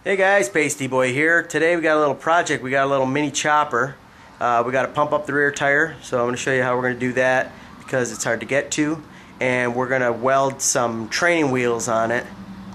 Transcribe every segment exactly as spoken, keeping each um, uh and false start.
Hey guys, Paisteboy here. Today we got a little project. We got a little mini chopper. Uh, we got to pump up the rear tire, so I'm going to show you how we're going to do that because it's hard to get to. And we're going to weld some training wheels on it.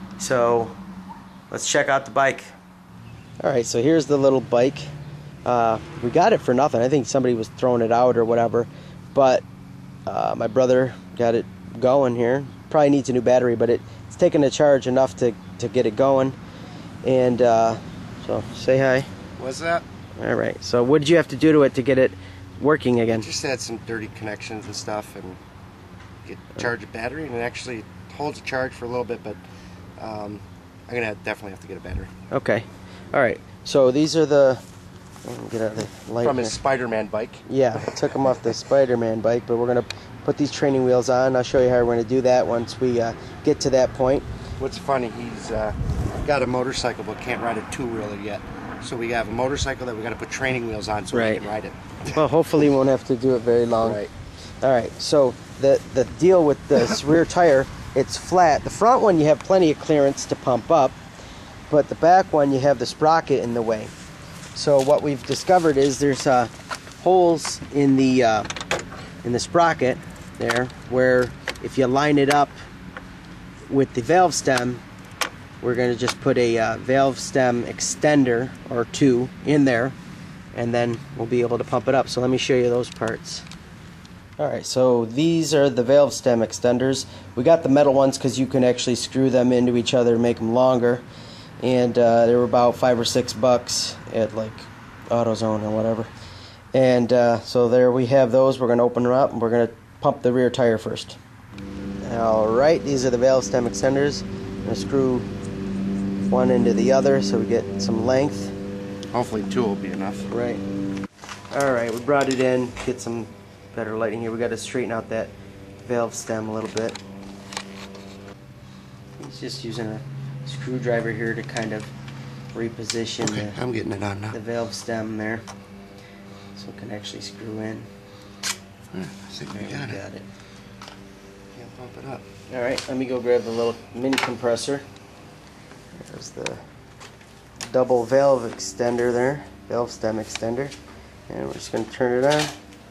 So let's check out the bike. Alright, so here's the little bike. Uh, we got it for nothing. I think somebody was throwing it out or whatever. But uh, my brother got it going here. Probably needs a new battery, but it, it's taking a charge enough to, to get it going. And uh, so say hi. What's that? Alright, so what did you have to do to it to get it working again? Just had some dirty connections and stuff and get charge the battery, and it actually holds a charge for a little bit, but um, I'm gonna have, definitely have to get a battery. Okay. Alright, so these are the get out of the light from his Spider-Man bike. Yeah, I took them off the Spider-Man bike, but we're gonna put these training wheels on. I'll show you how we're gonna do that once we uh, get to that point. What's funny, he's uh, got a motorcycle but can't ride a two-wheeler yet. So we have a motorcycle that we got to put training wheels on so right. we can ride it. Well, hopefully we won't have to do it very long. Right. Alright, so the, the deal with this rear tire, it's flat. The front one you have plenty of clearance to pump up, but the back one you have the sprocket in the way. So what we've discovered is there's uh, holes in the, uh, in the sprocket there where if you line it up with the valve stem, we're going to just put a uh, valve stem extender or two in there, and then we'll be able to pump it up. So let me show you those parts. Alright, so these are the valve stem extenders. We got the metal ones because you can actually screw them into each other and make them longer, and uh, they were about five or six bucks at like AutoZone or whatever. And uh, so there we have those. We're going to open them up and we're going to pump the rear tire first. Alright, these are the valve stem extenders. I'm going to screw one into the other so we get some length. Hopefully two will be enough. Right. Alright, we brought it in, get some better lighting here. We got to straighten out that valve stem a little bit. He's just using a screwdriver here to kind of reposition okay, the, I'm getting it on now. the valve stem there so it can actually screw in. Yeah, I think we got, we got it. it. Can't pump it up. Alright, let me go grab the little mini compressor. There's the double valve extender there, valve stem extender, and we're just going to turn it on.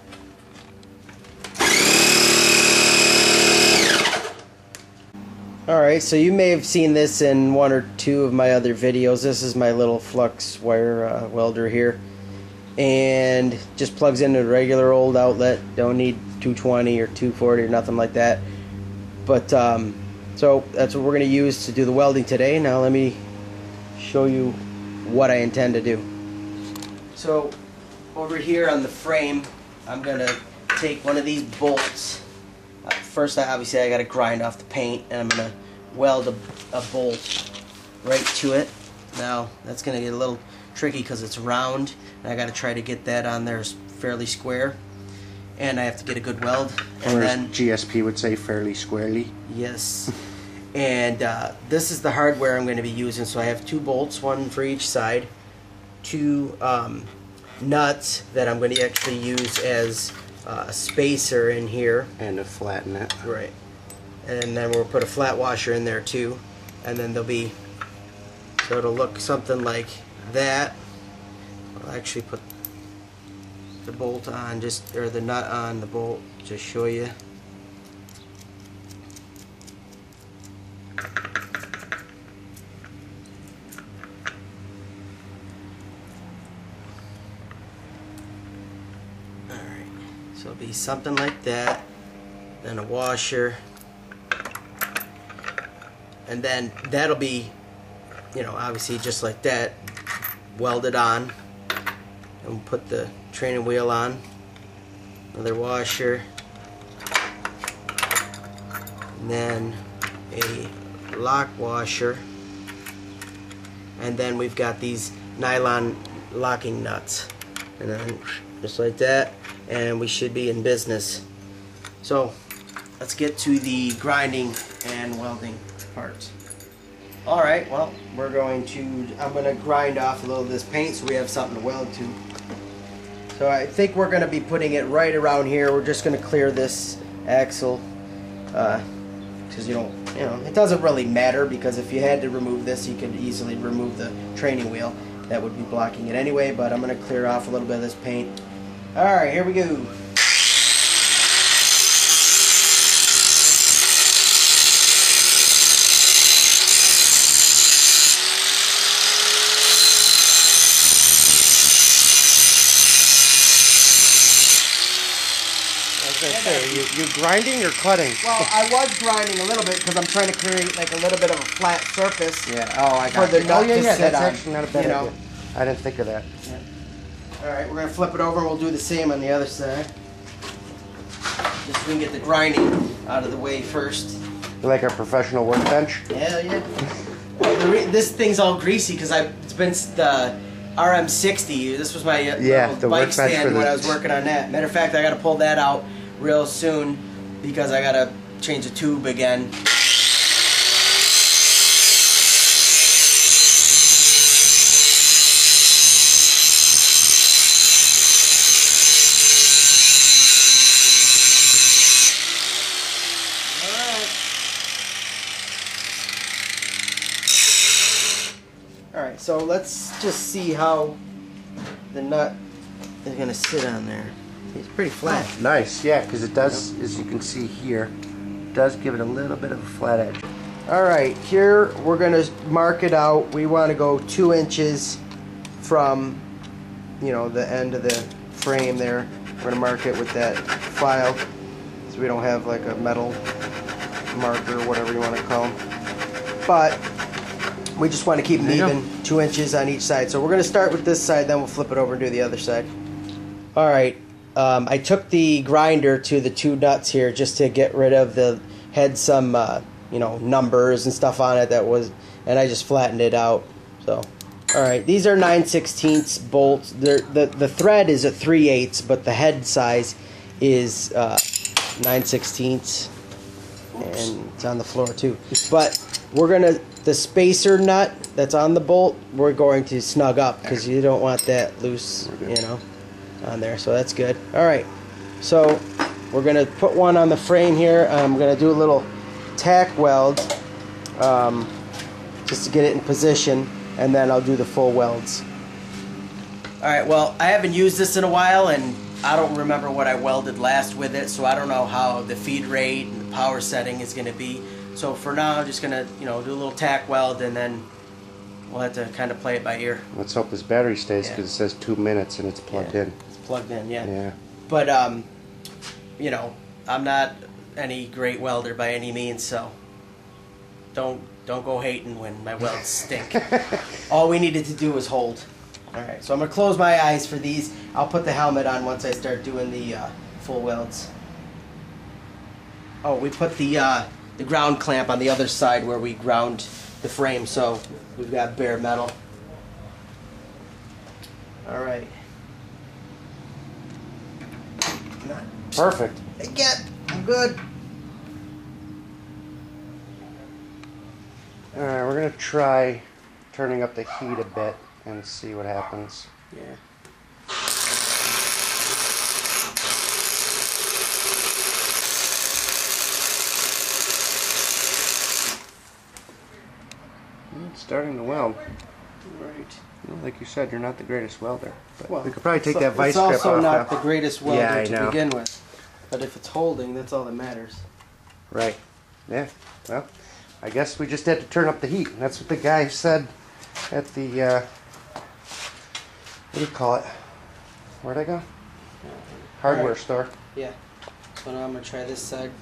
Alright, so you may have seen this in one or two of my other videos. This is my little flux wire uh, welder here, and just plugs into a regular old outlet. Don't need two twenty or two forty or nothing like that. But um, so that's what we're going to use to do the welding today. Now let me show you what I intend to do. So over here on the frame, I'm going to take one of these bolts. Uh, first, I, obviously, I got to grind off the paint, and I'm going to weld a, a bolt right to it. Now that's going to get a little tricky because it's round, and I got to try to get that on there fairly square. And I have to get a good weld. And or then as G S P would say, fairly squarely. Yes. And uh, this is the hardware I'm going to be using. So I have two bolts, one for each side, two um, nuts that I'm going to actually use as uh, a spacer in here. And to flatten it. Right. And then we'll put a flat washer in there too. And then there'll be, so it'll look something like that. I'll actually put the bolt on, just or the nut on the bolt, just show you. Alright, so it'll be something like that, then a washer, and then that'll be, you know, obviously just like that, welded on. And we'll put the training wheel on, another washer, and then a lock washer, and then we've got these nylon locking nuts, and then just like that, and we should be in business. So let's get to the grinding and welding part. Alright, well, we're going to, I'm going to grind off a little of this paint so we have something to weld to. So I think we're going to be putting it right around here. We're just going to clear this axle uh, because you don't, you know, it doesn't really matter, because if you had to remove this, you could easily remove the training wheel. That would be blocking it anyway, but I'm going to clear off a little bit of this paint. Alright, here we go. Say, you, you grinding or cutting? Well, I was grinding a little bit because I'm trying to create like a little bit of a flat surface. Yeah. Oh, I got for the you. nut Oh, yeah, to yeah. sit That's on, actually not a bad you know? idea. I didn't think of that. Yeah. All right, we're gonna flip it over and we'll do the same on the other side. Just so we can get the grinding out of the way first. You like our professional workbench? Yeah, yeah. Well, the re this thing's all greasy because I it's been the R M sixty. This was my uh, yeah, the bike workbench stand for the... when I was working on that. Matter of fact, I got to pull that out real soon because I got to change the tube again. Alright, so let's just see how the nut is going to sit on there. It's pretty flat. Oh, nice, yeah, because it does, as you can see here, it does give it a little bit of a flat edge. Alright, here we're going to mark it out. We want to go two inches from, you know, the end of the frame there. We're going to mark it with that file so we don't have like a metal marker or whatever you want to call them. But we just want to keep them even, two inches on each side. So we're going to start with this side, then we'll flip it over and do the other side. Alright, um, I took the grinder to the two nuts here just to get rid of the, had some, uh, you know, numbers and stuff on it that was, and I just flattened it out. So, alright, these are nine sixteenths bolts. They're, the, the thread is a three eighths, but the head size is uh, nine sixteenths. And it's on the floor too. But we're going to, the spacer nut that's on the bolt, we're going to snug up because you don't want that loose, you know, on there. So that's good. Alright, so we're going to put one on the frame here. I'm going to do a little tack weld um, just to get it in position, and then I'll do the full welds. Alright, well, I haven't used this in a while, and I don't remember what I welded last with it, so I don't know how the feed rate and the power setting is going to be. So for now, I'm just going to, you know, do a little tack weld, and then we'll have to kind of play it by ear. Let's hope this battery stays, because Yeah. it says two minutes and it's plugged Yeah, in. It's plugged in, yeah. Yeah. But, um, you know, I'm not any great welder by any means, so don't don't go hating when my welds stink. All we needed to do was hold. Alright, so I'm going to close my eyes for these. I'll put the helmet on once I start doing the uh, full welds. Oh, we put the, uh, the ground clamp on the other side where we ground the frame, so we've got bare metal. Alright. Perfect. Again, I'm good. Alright, we're going to try turning up the heat a bit and see what happens. Yeah. It's starting to weld. Right. Well, like you said, you're not the greatest welder. But Well, we could probably take so, that vice grip off. It's also not now. the greatest welder Yeah, I to know. begin with. But if it's holding, that's all that matters. Right. Yeah. Well, I guess we just had to turn up the heat. That's what the guy said at the, uh, what do you call it? Where'd I go? Hardware Alright. store. Yeah. So now I'm going to try this side.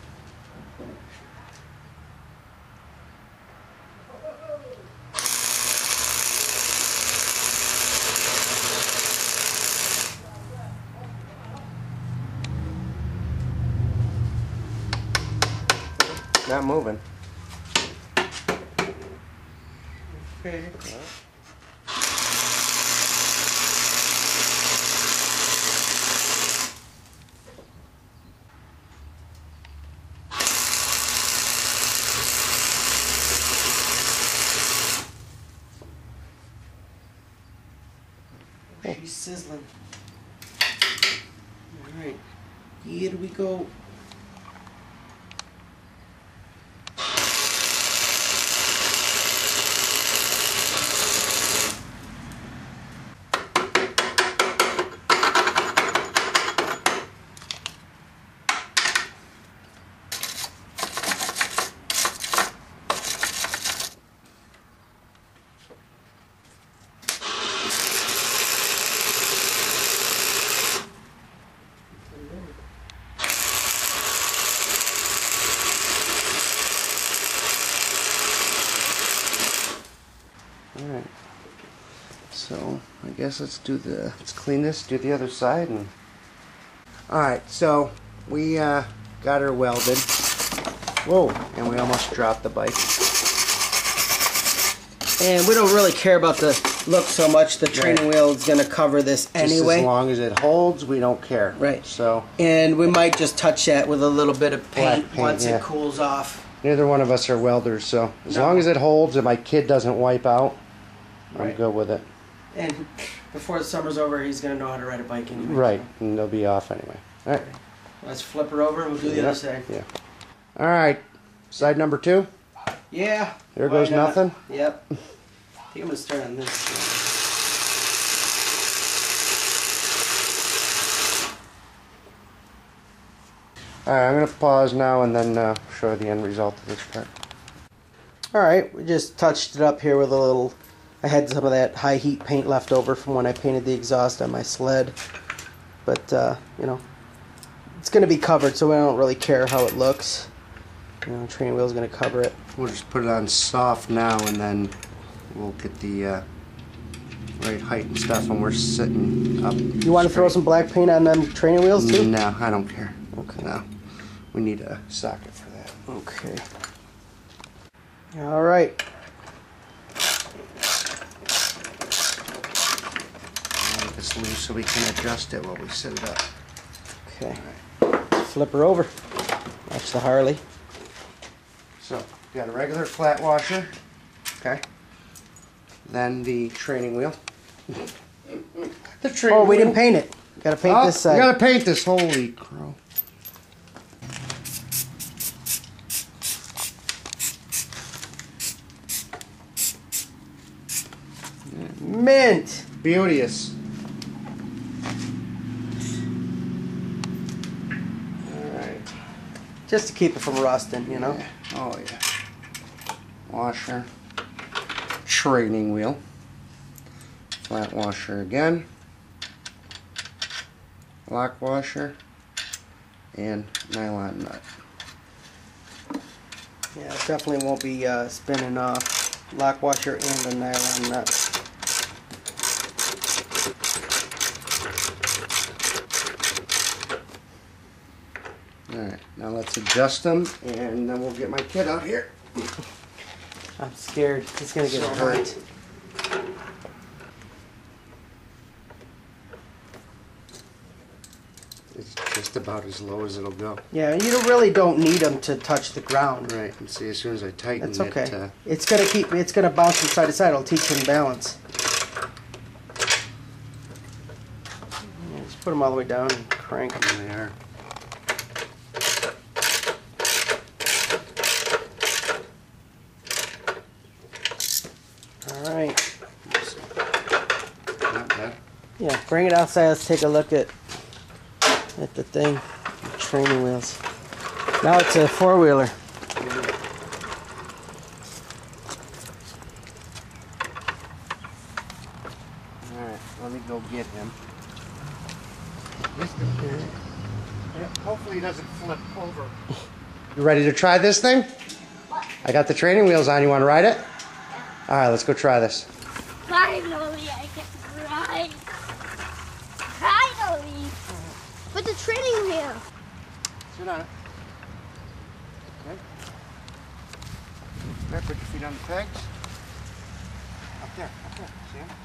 Not moving. Okay. She's sizzling. Alright. Here we go. guess let's do the, let's clean this, do the other side. And alright, so we uh, got her welded. Whoa, and we almost dropped the bike. And we don't really care about the look so much. The training right. wheel is going to cover this Just anyway. as long as it holds, we don't care. Right. So. And we might just touch that with a little bit of paint, paint once yeah. it cools off. Neither one of us are welders, so as No. long as it holds and my kid doesn't wipe out, I'm Right. good with it. And before the summer's over, he's going to know how to ride a bike anyway. Right, and they'll be off anyway. All right. Let's flip her over and we'll do the Yep. other side. Yeah. All right. Side number two. Yeah. There why goes not? nothing. Yep. I think I'm going to start on this. All right, I'm going to pause now and then uh, show the end result of this part. All right, we just touched it up here with a little. I had some of that high heat paint left over from when I painted the exhaust on my sled, but uh, you know, it's going to be covered, so I don't really care how it looks. You know, the training wheel's going to cover it. We'll just put it on soft now, and then we'll get the uh, right height and stuff when we're sitting up. You want to throw some black paint on them training wheels too? No, I don't care. Okay. No, we need a socket for that. Okay. All right. Make this loose so we can adjust it while we set it up. Okay. Flip her over. Watch the Harley. So, we got a regular flat washer. Okay. Then the training wheel. the training Oh, we wheel. didn't paint it. Got to paint oh, this side. We gotta paint this. Holy crow. Mint. Beauteous. Just to keep it from rusting, you know. Yeah. Oh yeah. Washer. Training wheel. Flat washer again. Lock washer. And nylon nut. Yeah, it definitely won't be uh, spinning off. Lock washer and a nylon nut. Alright, now let's adjust them and then we'll get my kid out here. I'm scared. He's gonna get So hurt. It's just about as low as it'll go. Yeah, you don't, really don't need them to touch the ground. Right, and see, as soon as I tighten That's okay. it... Uh, it's gonna keep. It's gonna bounce from side to side. It'll teach him balance. Yeah, just put them all the way down and crank them. there they are. All right. Not bad. Yeah, bring it outside. Let's take a look at at the thing. The training wheels. Now it's a four wheeler. Alright, let me go get him. Hopefully he doesn't flip over. You ready to try this thing? What? I got the training wheels on. You want to ride it? Alright, let's go try this. Finally, I get to ride. Finally. With the training wheel. Sit on it. Okay. There, put your feet on the pegs. Up there, up there. See him?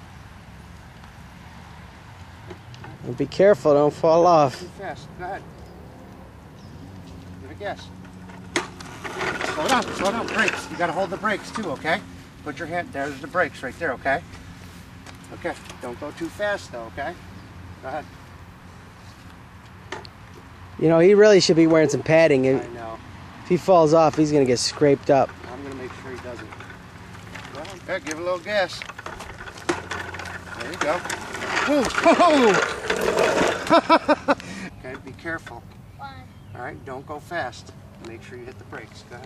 And be careful, don't fall off. Too fast. Go ahead. Give it a guess. Slow down, slow down. Brakes. You gotta hold the brakes too, okay? Put your hand, there's the brakes right there, okay? Okay, don't go too fast though, okay? Go ahead. You know, he really should be wearing some padding. I If know. he falls off, he's gonna get scraped up. I'm gonna make sure he doesn't. Go ahead. Okay, give it a little gas. There you go. Whoa, whoa. Okay, be careful. Why? All right, don't go fast. Make sure you hit the brakes. Go ahead.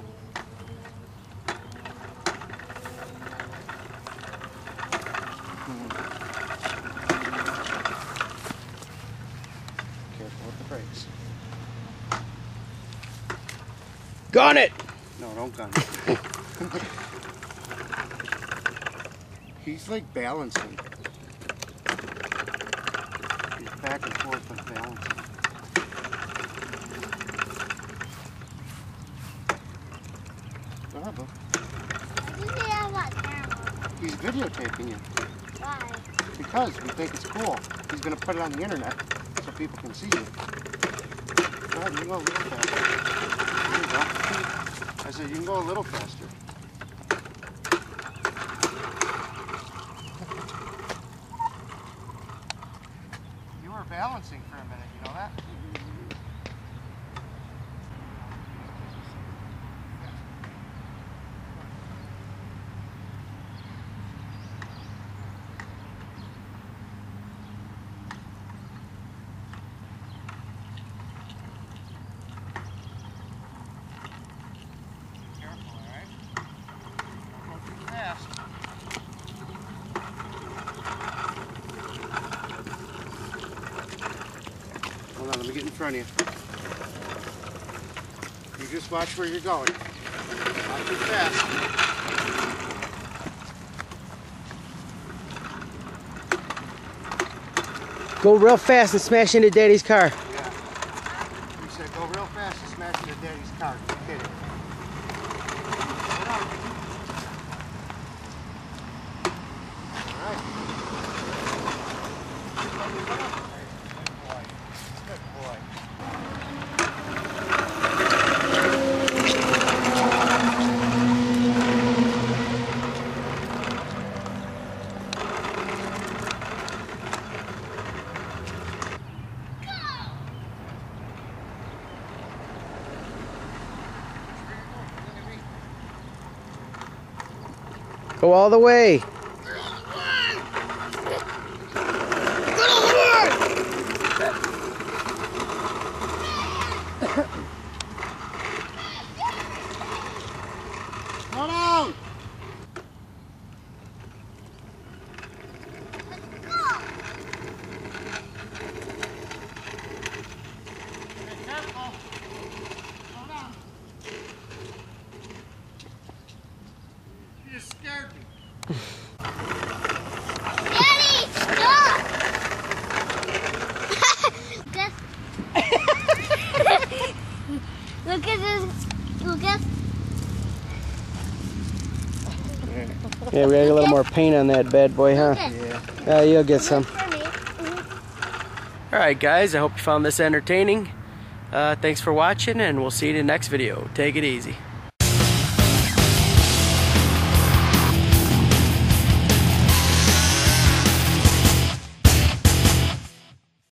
Careful with the brakes. Gun it! No, don't gun it. He's like balancing. back and forth and balancing. Go ahead, bud. Doesn't he have that camera? He's videotaping you. Why? Because we think it's cool. He's going to put it on the internet so people can see you. Go ahead, you can go a little faster. There you go. I said you can go a little faster. You were balancing for a minute, you know that? Hold on, let me get in front of you. You just watch where you're going. Not too fast. Go real fast and smash into Daddy's car. Yeah. You said go real fast and smash into Daddy's car. You're kidding. Hold on. All right. Good boy. Go all the way. Hold on. Be careful. Hold on. You scared me. Daddy, stop! Look at this. Look at. Yeah, we got a little more paint on that bad boy, huh? Yeah. Yeah, you'll get some. For me. Mhm. Alright guys, I hope you found this entertaining. Uh, thanks for watching, and we'll see you in the next video. Take it easy.